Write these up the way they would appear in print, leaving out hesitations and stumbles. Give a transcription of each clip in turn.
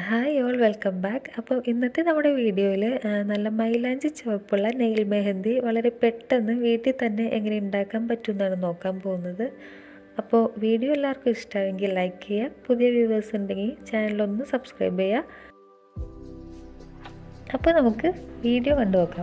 Hi all welcome back. അപ്പോൾ ഇന്നത്തെ നമ്മുടെ വീഡിയോയിൽ നല്ല മൈലാഞ്ചി ചുവപ്പുള്ള നെയിൽ മെഹന്തി വളരെ പെട്ടെന്ന് വീട്ടിൽ തന്നെ എങ്ങനെ ഉണ്ടാക്കാൻ പറ്റുമെന്നാണ് നോക്കാൻ പോകുന്നത്. അപ്പോൾ വീഡിയോ എല്ലാവർക്കും ഇഷ്ടമായെങ്കിൽ ലൈക്ക് ചെയ്യുക, പുതിയ വ്യൂവേഴ്സ് ഉണ്ടെങ്കിൽ ചാനലൊന്ന് സബ്സ്ക്രൈബ് ചെയ്യുക. അപ്പോൾ നമുക്ക് വീഡിയോ കണ്ടു നോക്കാം.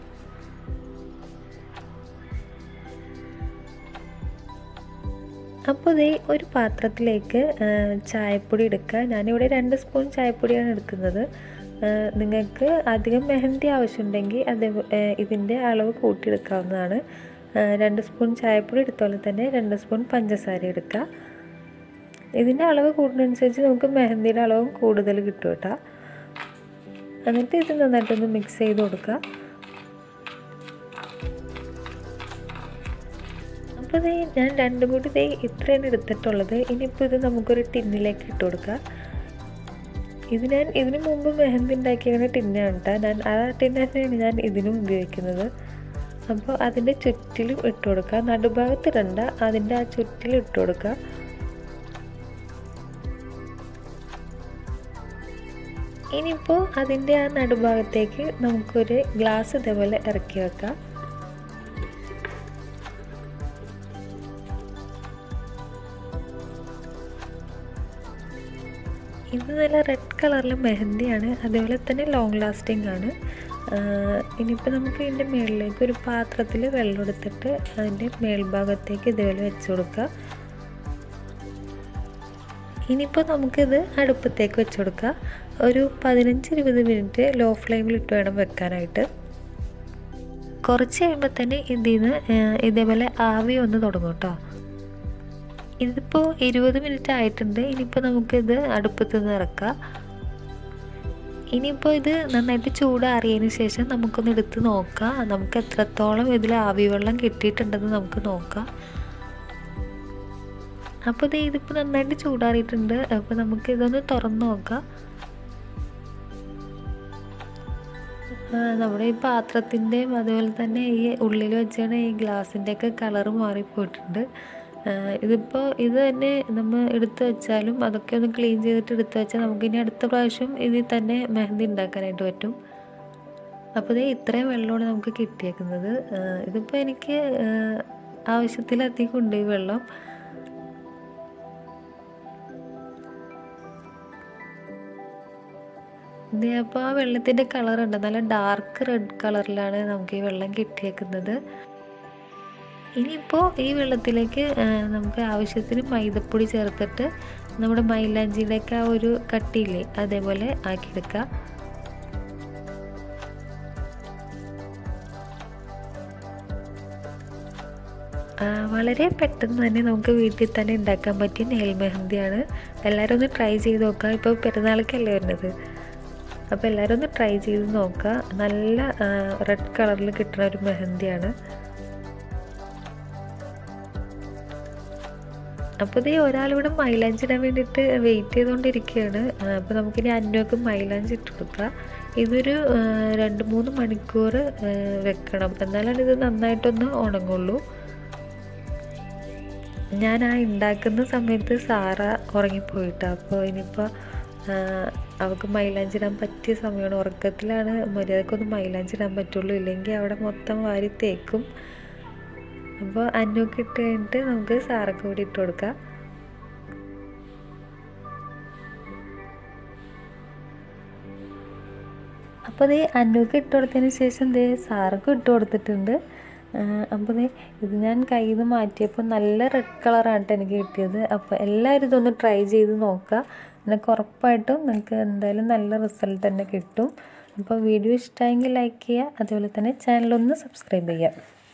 അപ്പോൾ ഇതേ ഒരു പാത്രത്തിലേക്ക് ചായപ്പൊടി എടുക്കുക. ഞാനിവിടെ 2 സ്പൂൺ ചായപ്പൊടിയാണ് എടുക്കുന്നത്. നിങ്ങൾക്ക് അധികം മെഹന്തി ആവശ്യമുണ്ടെങ്കിൽ ഇതിൻ്റെ അളവ് കൂട്ടിയെടുക്കാവുന്നതാണ്. 2 സ്പൂൺ ചായപ്പൊടി എടുത്തോളം തന്നെ 2 സ്പൂൺ പഞ്ചസാര എടുക്കുക. ഇതിൻ്റെ അളവ് കൂടുന്നതനുസരിച്ച് നമുക്ക് മെഹന്തിയുടെ അളവും കൂടുതൽ കിട്ടും കേട്ടോ. എന്നിട്ട് ഇത് നന്നായിട്ടൊന്ന് മിക്സ് ചെയ്ത് കൊടുക്കുക. അപ്പോൾ ഞാൻ 2 കൂടി ഇത്രയാണ് എടുത്തിട്ടുള്ളത്. ഇനിയിപ്പോൾ ഇത് നമുക്കൊരു ടിന്നിലേക്ക് ഇട്ട് കൊടുക്കാം. ഇതിന് മുമ്പ് മെഹന്തി ഉണ്ടാക്കിയ ടിന്നാണ് കേട്ടോ. ആ ടിന്ന് തന്നെയാണ് ഞാൻ ഇതിനും ഉപയോഗിക്കുന്നത്. അപ്പോൾ അതിൻ്റെ ചുറ്റിലും ഇട്ട് കൊടുക്കുക. നടുഭാഗത്ത് ഇടണ്ട, അതിൻ്റെ ആ ചുറ്റിലും ഇട്ട് കൊടുക്കുക. ഇനിയിപ്പോൾ അതിൻ്റെ ആ നടുഭാഗത്തേക്ക് നമുക്കൊരു ഗ്ലാസ് ഇതേപോലെ ഇറക്കി വെക്കാം. ഇത് നല്ല റെഡ് കളറിൽ മെഹന്തിയാണ്, അതേപോലെ തന്നെ ലോങ് ലാസ്റ്റിംഗ് ആണ്. ഇനിയിപ്പോൾ നമുക്ക് ഇതിൻ്റെ മുകളിലേക്ക് ഒരു പാത്രത്തിൽ വെള്ളം എടുത്തിട്ട് അതിൻ്റെ മേൽഭാഗത്തേക്ക് ഇതേപോലെ വെച്ച് കൊടുക്കുക. ഇനിയിപ്പോൾ നമുക്കിത് അടുപ്പത്തേക്ക് വെച്ച് കൊടുക്കുക. ഒരു 15-20 മിനിറ്റ് ലോ ഫ്ലെയിമിൽ ഇട്ട് വേണം വെക്കാനായിട്ട്. കുറച്ച് കഴിയുമ്പോൾ തന്നെ ഇതേപോലെ ആവി ഒന്ന് തുടങ്ങും കേട്ടോ. ഇതിപ്പോൾ 20 മിനിറ്റ് ആയിട്ടുണ്ട്. ഇനിയിപ്പോൾ നമുക്കിത് അടുപ്പത്ത് നിന്ന് ഇറക്കാം. ഇനിയിപ്പോൾ ഇത് നന്നായിട്ട് ചൂടാറിയതിന് ശേഷം നമുക്കൊന്ന് എടുത്ത് നോക്കാം. നമുക്ക് എത്രത്തോളം ഇതിൽ ആവി വെള്ളം കിട്ടിയിട്ടുണ്ടെന്ന് നമുക്ക് നോക്കാം. അപ്പോൾ ഇതിപ്പോൾ നന്നായിട്ട് ചൂടാറിയിട്ടുണ്ട്. അപ്പോൾ നമുക്കിതൊന്ന് തുറന്ന് നോക്കാം. നമ്മുടെ ഈ പാത്രത്തിൻ്റെയും അതുപോലെ തന്നെ ഈ ഉള്ളിൽ വെച്ചാണ് ഈ ഗ്ലാസിൻ്റെയൊക്കെ കളറ് മാറിപ്പോയിട്ടുണ്ട്. ഇത് തന്നെ നമ്മൾ എടുത്തു വെച്ചാലും അതൊക്കെ ഒന്ന് ക്ലീൻ ചെയ്തിട്ട് എടുത്തു വെച്ചാൽ നമുക്കിനി അടുത്ത പ്രാവശ്യം ഇതിൽ തന്നെ മെഹന്തി ഉണ്ടാക്കാനായിട്ട് പറ്റും. അപ്പോൾ ഇത്രയും വെള്ളമാണ് നമുക്ക് കിട്ടിയേക്കുന്നത്. ഇതിപ്പോൾ എനിക്ക് ആവശ്യത്തിലധികം ഉണ്ട് ഈ വെള്ളം. അപ്പോൾ ആ വെള്ളത്തിൻ്റെ കളറുണ്ട്, നല്ല ഡാർക്ക് റെഡ് കളറിലാണ് നമുക്ക് ഈ വെള്ളം കിട്ടിയേക്കുന്നത്. ഇനിയിപ്പോൾ ഈ വെള്ളത്തിലേക്ക് നമുക്ക് ആവശ്യത്തിന് മൈദപ്പൊടി ചേർത്തിട്ട് നമ്മുടെ മൈലാഞ്ചിയുടെയൊക്കെ ആ ഒരു കട്ടിയില്ലേ അതേപോലെ ആക്കിയെടുക്കുക. വളരെ പെട്ടെന്ന് തന്നെ നമുക്ക് വീട്ടിൽ തന്നെ ഉണ്ടാക്കാൻ പറ്റിയ നെയിൽ മെഹന്തിയാണ്. എല്ലാവരും ഒന്ന് ട്രൈ ചെയ്ത് നോക്കുക. ഇപ്പോൾ പെരുന്നാൾക്കല്ലേ വരുന്നത്, അപ്പോൾ എല്ലാവരും ഒന്ന് ട്രൈ ചെയ്ത് നോക്കുക. നല്ല റെഡ് കളറിൽ കിട്ടുന്ന ഒരു മെഹന്തിയാണ്. അപ്പോൾ ഒരാളിവിടെ മൈലാഞ്ചി ഇടാൻ വേണ്ടിയിട്ട് വെയിറ്റ് ചെയ്തുകൊണ്ടിരിക്കുകയാണ്. അപ്പോൾ നമുക്കിനി അന്നുവൊക്കെ മൈലാഞ്ചി ഇട്ട് കൊടുക്കുക. ഇതൊരു 2-3 മണിക്കൂർ വെക്കണം, എന്നാലാണ് ഇത് നന്നായിട്ടൊന്ന് ഉണങ്ങുള്ളൂ. ഞാൻ ആ ഉണ്ടാക്കുന്ന സമയത്ത് സാറ ഉറങ്ങിപ്പോയിട്ടാണ്. അപ്പോൾ ഇനിയിപ്പോൾ അവൾക്ക് മൈലാഞ്ചി ഇടാൻ പറ്റിയ സമയമാണ്. ഉറക്കത്തിലാണ് മര്യാദക്കൊന്ന് മൈലാഞ്ചി ഇടാൻ പറ്റുള്ളൂ, ഇല്ലെങ്കിൽ അവിടെ മൊത്തം വാരി തേക്കും. അപ്പോൾ അന്നൊക്കെ ഇട്ട് കഴിഞ്ഞിട്ട് നമുക്ക് സാറൊക്കെ കൂടി ഇട്ട് കൊടുക്കാം. അപ്പോൾ അന്നൊക്കെ ഇട്ട് കൊടുത്തതിന് ശേഷം സാറൊക്കെ ഇട്ട് കൊടുത്തിട്ടുണ്ട്. അപ്പോൾ ഇത് ഞാൻ കയ്യിൽ നിന്ന് മാറ്റിയപ്പോൾ നല്ല റെഡ് കളറാണ് എനിക്ക് കിട്ടിയത്. അപ്പോൾ എല്ലാവരും ഇതൊന്ന് ട്രൈ ചെയ്ത് നോക്കുക. എനിക്ക് ഉറപ്പായിട്ടും നിങ്ങൾക്ക് എന്തായാലും നല്ല റിസൾട്ട് തന്നെ കിട്ടും. അപ്പോൾ വീഡിയോ ഇഷ്ടമായെങ്കിൽ ലൈക്ക് ചെയ്യുക, അതുപോലെ തന്നെ ചാനലൊന്ന് സബ്സ്ക്രൈബ് ചെയ്യുക.